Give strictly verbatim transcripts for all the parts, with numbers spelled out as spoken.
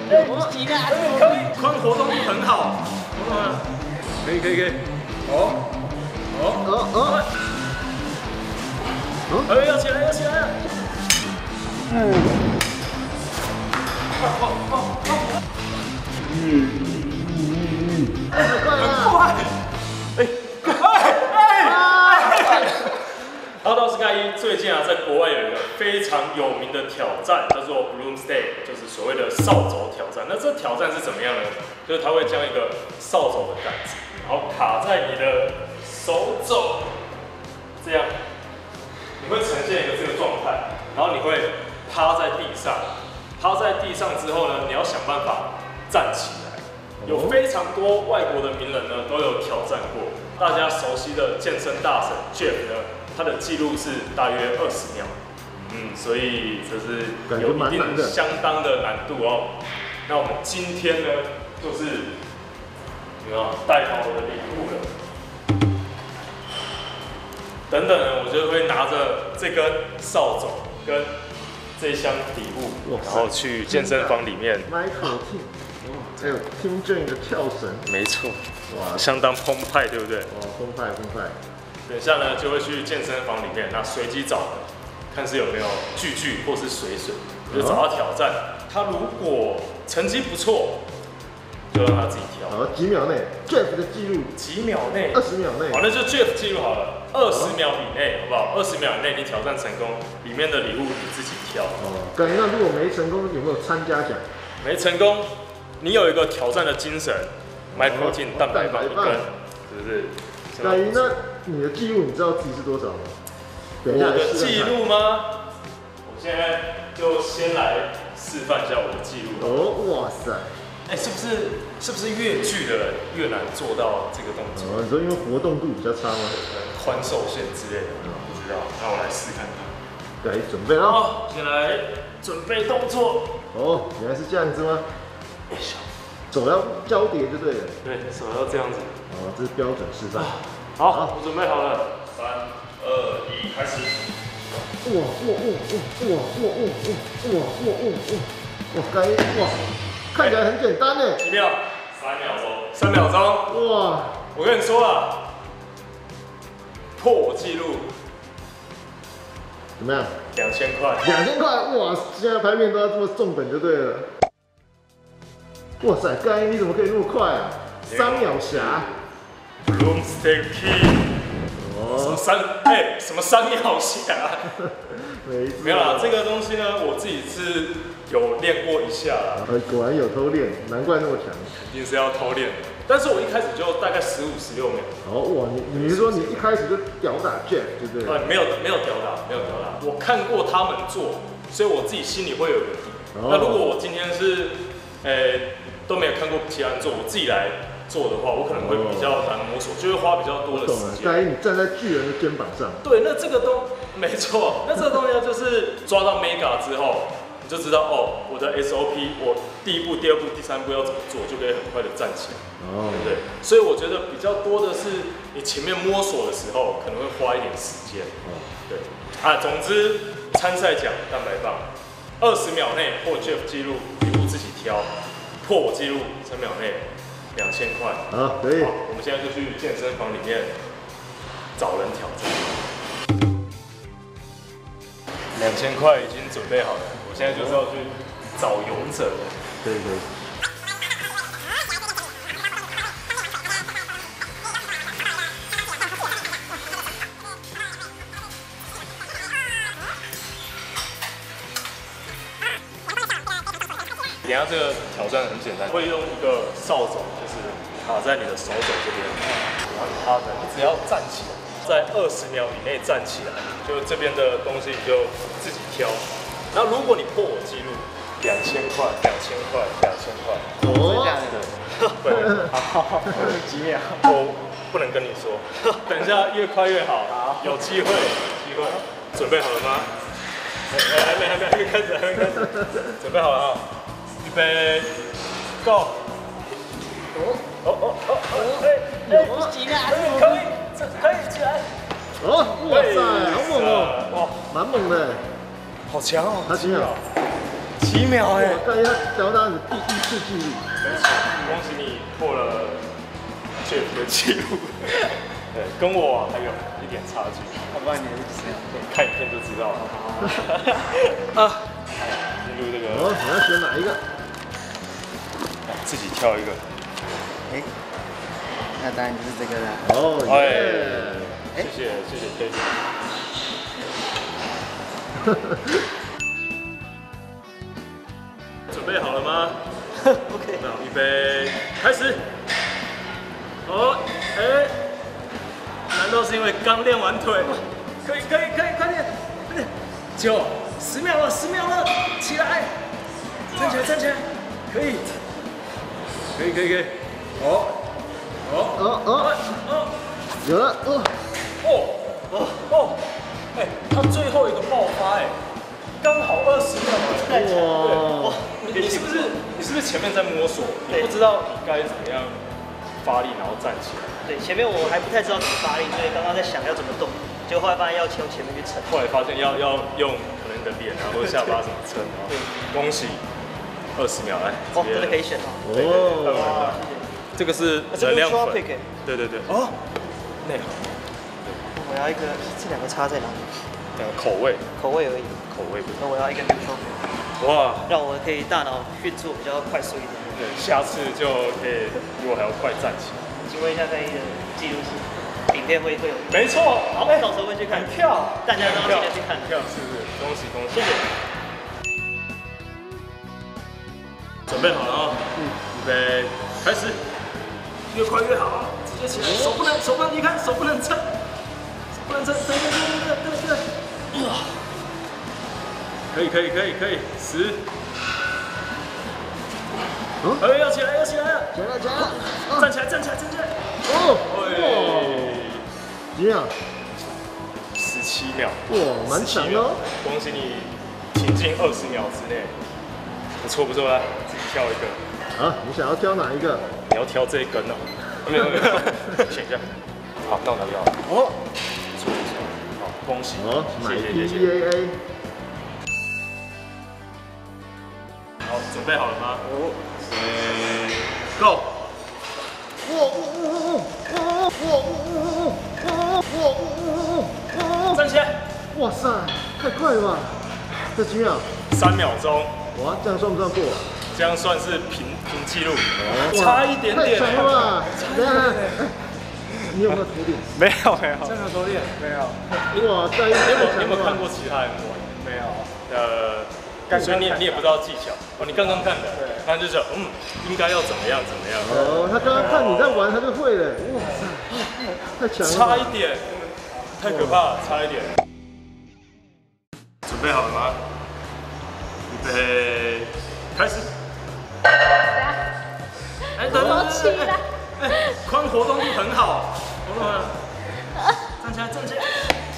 有几啦？ 可以，髋活动力很好，可以可以可以，哦哦哦哦，哦，哎，要起来要起来，嗯，哦哦哦，嗯嗯嗯，很快，哎哎哎！奥道斯盖伊最近啊，在国外有一个非常有名的挑战，叫做 Broomstick， 就是所谓的扫帚挑战。那这挑战是怎么样呢？就是他会将一个扫帚的杆子，然后卡在你的手肘，这样，你会呈现一个这个状态，然后你会趴在地上，趴在地上之后呢，你要想办法站起来。有非常多外国的名人呢都有挑战过，大家熟悉的健身大神 Jeff 呢，他的记录是大约二十秒，嗯，所以这是有一定相当的难度哦。那我们今天呢，就是有没有带好我的礼物了？等等呢，我就会拿着这根扫帚跟这箱礼物，然后去健身房里面。 还有听证的跳绳， 没错，哇，相当澎湃，对不对？ 哇，澎湃澎湃。 等一下呢，就会去健身房里面，那随机找，看是有没有巨巨或是水水，就找他挑战。他如果成绩不错，就让他自己挑。 好，几秒内 ，Jeff 的记录， 几秒内， 二十秒内。 好，那就 Jeff 记录好了，二十秒以内，好不好？二十秒以内你挑战成功，里面的礼物你自己挑。 哦，对，那如果没成功，有没有参加奖？ 没成功。你有一个挑战的精神 ，MyProtein 蛋白棒一根，是不是？ 那那你的记录你知道自己是多少吗？ 我的记录吗？我现在就先来示范一下我的记录。 哦，哇塞！ 哎，是不是是不是越巨的人越难做到这个动作？ 哦，你说因为活动度比较差吗？ 宽受限之类的，不知道。那我来试看看。 对，准备了。 好，先来准备动作。 哦，原来是这样子吗？手要交叠就对了。 对，手要这样子。 哦，这是标准示范。 好，好我准备好了。三、二、一，开始。 哇哇哇哇哇哇哇哇哇哇！哇，该哇，看起来很简单呢。 几秒？三秒钟。三秒钟。哇！我跟你说啊，破我记录。 怎么样？ 两千块。 两千块，哇！现在排面都要这么重本就对了。哇塞，该你怎么可以那么快啊？三秒侠 ，Broomstick King， 哦，什么三哎、欸、什么三秒侠？没没有啦，这个东西呢，我自己是有练过一下啦。 呃，果然有偷练，难怪那么强。 肯定是要偷练的，但是我一开始就大概十五、十六秒。 哦哇，你你是说你一开始就屌打 Jeff 对不对？ 呃，没有没有屌打，没有屌打。我看过他们做，所以我自己心里会有个底。哦、那如果我今天是，呃、欸。都没有看过其他人做，我自己来做的话，我可能会比较难摸索，就会花比较多的时间。 该你站在巨人的肩膀上。 对，那这个都没错。那这个东西就是抓到 Mega 之后，你就知道哦，我的 S O P， 我第一步、第二步、第三步要怎么做，就可以很快的站起来。哦，对不对？所以我觉得比较多的是你前面摸索的时候，可能会花一点时间。哦，对。啊，总之参赛奖蛋白棒，二十秒内破 Jeff 记录，礼物自己挑。破我记录三秒内两千块， 好，可以。 我们现在就去健身房里面找人挑战。两千块已经准备好了，我现在就是要去找勇者。 可以可以。 等下这个挑战很简单，会用一个扫帚，就是卡在你的手肘这边，然后趴着，你只要站起来，在二十秒以内站起来，就这边的东西你就自己挑。然后如果你破我记录，两千块，两千块，两千块， 哦， 对，好，好，几秒，我不能跟你说，等一下越快越好，有机会，机会，准备好了吗？还没，还没，还没开始，还没开始，准备好了哈。预备 ，Go！ 哦哦哦哦哦！哎哎，不行啊！可以，这可以起来。 哦，哇塞，好猛哦！哇，蛮猛的， 好强哦！ 他几秒？ 七秒哎！ 我看一下小打你第一次记录。 没错，恭喜你破了 Jeff 的记录。对，跟我还有一点差距。 好吧，你的是这样。 看影片就知道了。啊，进入这个。 哦，你要选哪一个？ 自己挑一个。 哎，那当然就是这个了。 哦， 哎，谢谢谢谢 K。准备好了吗 ？OK。 那预备，开始。哦，哎，难道是因为刚练完腿？可以可以可以，快点快点！九十秒了，十秒了，起来，站起来站起来，可以，可以可以可以。哦哦哦哦哦， 有了哦哦哦哦，哎，他最后一个爆发哎。刚好二十秒了，哇！你你是不是你是不是前面在摸索？你不知道你该怎么样发力，然后站起来？ 对，前面我还不太知道怎么发力，所以刚刚在想要怎么动，结果后来发现要从前面去撑。 后来发现要要用可能你的脸啊或者下巴怎么撑啊？对，恭喜二十秒来， 哦，真的可以选哦。 哦， 这个是能量粉，对对对，哦，内行。 我要一个，这两个差在哪里？ 两个口味， 口味而已。 口味不同。 那我要一个 neutral， 哇， 让我可以大脑运作比较快速一点。 对，下次就可以比我还要快站起来。 请问一下，在一个记录是影片会会有？ 没错， 好，到时候会去看。 票， 大家都要记得去看。 票是不是？恭喜恭喜！ 谢谢。 准备好了啊！嗯，预备，开始。越快越好，直接起来，手不能手不能离开，手不能撑，手不能撑，对对对对对对对。哇！可以可以可以可以，十。哦，哎，要起来要起来了！ 起来起来！ 站起来站起来站起来！ 哦，哇！几秒？ 十七秒。 哇，蛮长哦！ 恭喜你挺进二十秒之内，不错不错啦，自己挑一个。 好，你想要挑哪一个？ 你要挑这一根哦。没有没有，选一下。好，那我拿掉。哦，错一下。好，恭喜。 哦，买谢谢 P 谢 E A A。 好，准备好了吗？五、四、Go！ 哇哇哇哇哇哇哇！ 站起来！ 哇塞，太快了吧！这几秒？ 三秒钟。 哇，这样算不算过？ 这样算是平平记录，差一点点。 太强了吧！等下，你有没有图点？ 没有没有， 真的多练没有？ 哇，在你有没有没有看过其他人玩？ 没有。 呃，所以你你也不知道技巧哦，你刚刚看的，对，他就讲嗯，应该要怎么样怎么样。 哦，他刚刚看你在玩，他就会了。哇塞，太强了！ 差一点，太可怕了，差一点。准备好了吗？预备，开始。哎，等等，起来！哎，髋活动度很好，活动很好。站起来，站起来！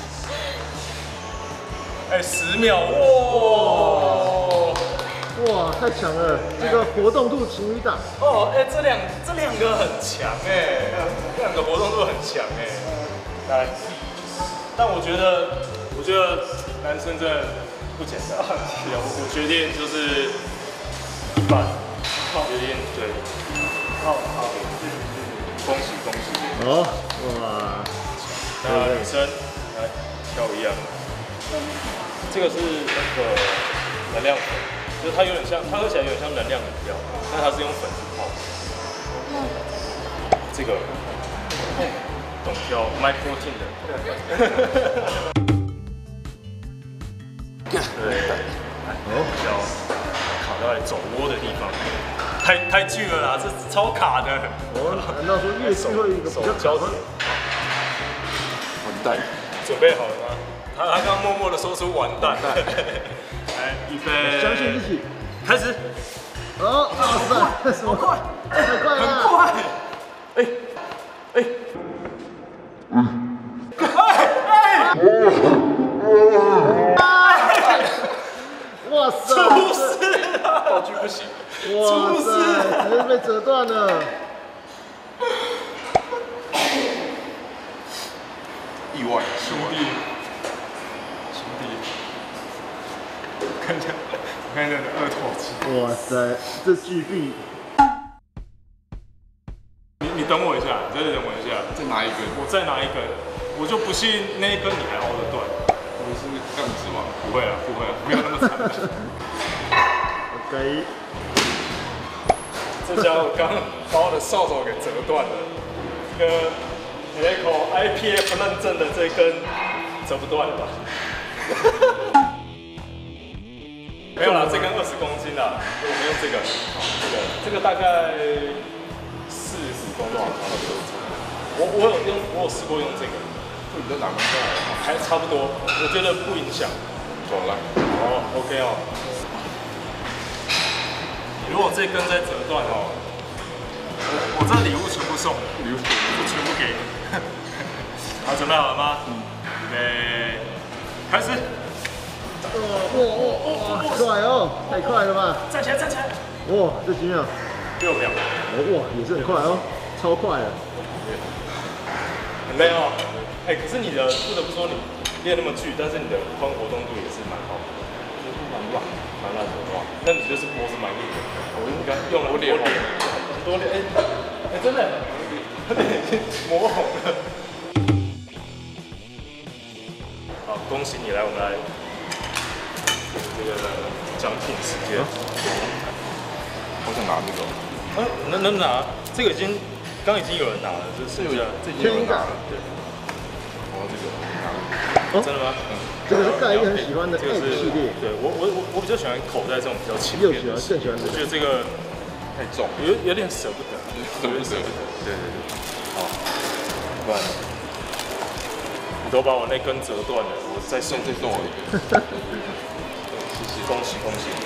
哎，十秒，哇！ 哇，太强了！这个活动度情侣档。 哦，哎，这两这两个很强哎，这两个活动度很强哎。来，但我觉得，我觉得男生真的不简单。我我决定就是一半，决定对。好好，恭喜恭喜！ 哦，哇！ 那女生来挑一样，这个是那个能量粉，就是它有点像，它喝起来有点像能量饮料，但它是用粉去泡。这个懂挑 My Protein 的。对，哦，叫卡在肘窝的地方。太太巨了啦，这超卡的。 哦，难道说越巨会一个比较交点？ 完蛋！ 准备好了吗？他他刚默默的说出完蛋。来，预备， 相信自己， 开始。 哦，哇塞，什么快？太快了！ 很快。哎哎。哎哎！ 哇塞！ 出事了！道具不行。 哇塞，直接被折断了。 意外， 兄弟，兄弟，看一下， 黑人的二头肌。 哇塞，这巨臂， 你你等我一下，你再等我一下， 再拿一根， 我再拿一根，我就不信那一根你还熬得断。 我是这样子吗？ 不会啊，不会啊，没有那么惨。 OK， 这家伙刚把我的扫帚给折断了。这个 Eleiko I P F 认证的这根折不断了吧？没有啦，这根二十公斤啦，我们用这个，这个这个大概四十公斤，我我有用，我有试过用这个， 就你在拿不下来吗？ 还差不多，我觉得不影响。 走来， 哦 ，OK 哦。如果这根再折断哦，我我这礼物全部送，礼物全部给你。好，准备好了吗？嗯。预备，开始。 哇哇哇，快哦，太快了吧！ 站起来，站起来。 哇，这几秒， 六秒。 哇，也是很快哦，超快的。 很累哦。哎，可是你的不得不说，你练那么巨，但是你的髋活动度也是蛮好的，就是蛮软，蛮烂的哇。那你就是脖子蛮硬的。我应该用了我脸，很多脸，哎哎，真的，他脸已经磨红了。好，恭喜你来，我们来这个奖品时间。 我想拿这个。 啊，能能拿？这个已经刚已经有人拿了，这剩下这已经有人拿了。 对。 我这个拿了。 哦， 真的吗？嗯。 这个是盖伊很喜欢的 Edge 系列。 对我我我我比较喜欢口袋这种比较轻又便的。 喜欢，更喜欢这个。 我觉得这个太重， 有有点舍不得， 舍不得。 对对对。好，不然你都把我那根折断了，我再送再送我一个。 谢谢，恭喜恭喜。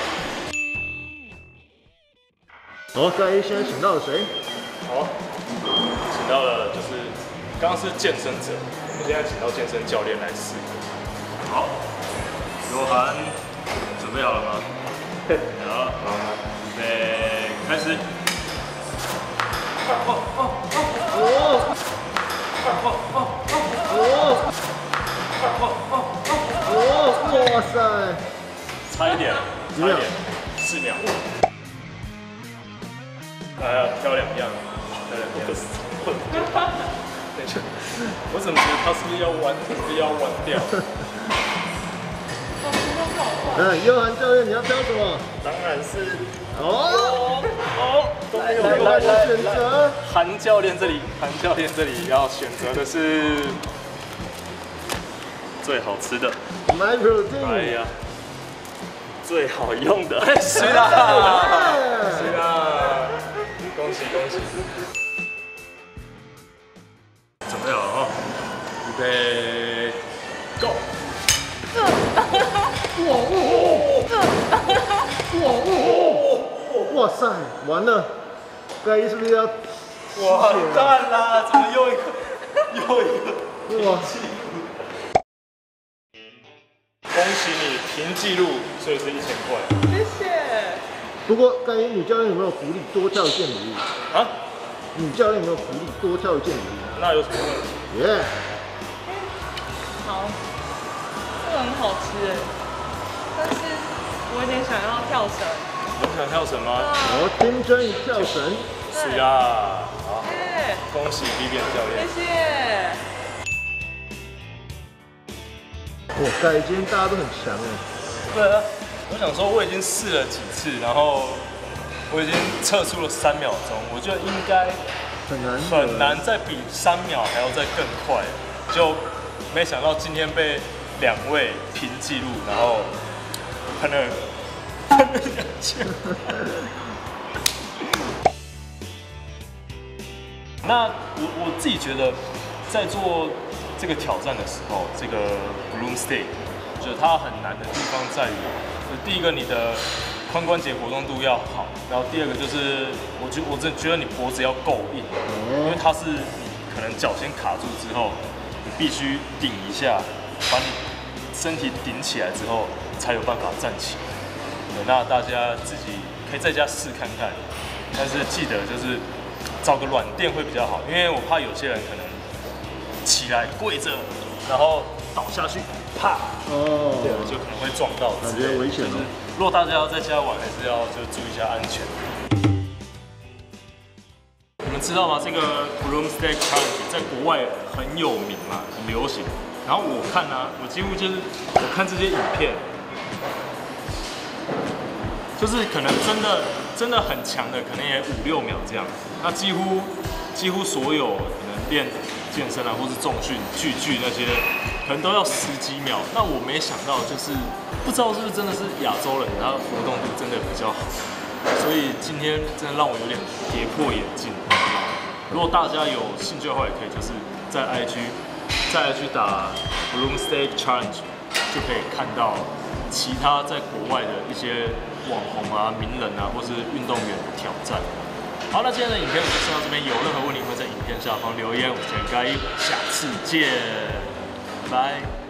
好，盖伊现在请到了谁？ 好，请到了就是刚刚是健身者，我们现在请到健身教练来试。好，罗涵，准备好了吗？好，好，预备，开始。哦哦哦哦！哦哦哦哦！ 哦，哇塞！ 差一点，差一点，四秒。哎呀，漂亮一样，漂亮一样。等一下，我怎么觉得他是不是要弯，是不是要弯掉？ 嗯，悠涵教练，你要挑什么？ 当然是哦哦，都没有来来来，选择。 韩教练这里，韩教练这里要选择的是最好吃的。 My protein。 哎呀，最好用的。是啦，是啦，恭喜恭喜！准备好了啊，预备，Go！ 哇哇哇塞，完了，盖伊是不是要？ 完蛋啦！怎么又一个又一个哇！ 恭喜你平记录，所以是一千块。 谢谢。 不过盖伊女教练有没有福利多跳一件礼物？ 啊？ 女教练有没有福利多跳一件礼物？ 那有什么问题？ 耶！ 好，这个很好吃哎，但是我有点想要跳绳。 有想跳绳吗？ 我听真一跳绳。 是啊，好， 耶， 恭喜 Vivian 教练。 谢谢。 哇，盖伊今天大家都很强哎。 对啊，我想说我已经试了几次，然后我已经测出了三秒钟，我觉得应该很难很难再比三秒还要再更快，就没想到今天被两位平记录，然后喷了喷了两千。那我我自己觉得，在做这个挑战的时候，这个 Balloon Stick， 我觉得它很难的地方在于，就第一个你的髋关节活动度要好，然后第二个就是我觉我真觉得你脖子要够硬，因为它是你可能脚先卡住之后，你必须顶一下，把你身体顶起来之后，才有办法站起来。对，那大家自己可以在家试看看，但是记得就是找个软垫会比较好，因为我怕有些人可能起来跪着，然后倒下去，啪， 哦， 对，就可能会撞到， 感觉危险哦。 就是如果大家要在家玩，还是要就注意一下安全。你们知道吗？这个 Balloon Stake Challenge 在国外很有名嘛，很流行。然后我看啊，我几乎就是我看这些影片，就是可能真的真的很强的，可能也五六秒这样。那几乎几乎所有可能练健身啊，或是重训、巨巨那些，可能都要十几秒。那我没想到，就是不知道是不是真的是亚洲人，他活动度真的比较好。所以今天真的让我有点跌破眼镜。如果大家有兴趣的话，也可以就是在 I G 在 I G 打 Balloon Stake Challenge， 就可以看到其他在国外的一些网红啊、名人啊，或是运动员的挑战。好，那今天的影片就先到这边，有任何问题会在影片下方留言。我们该下次见，拜拜。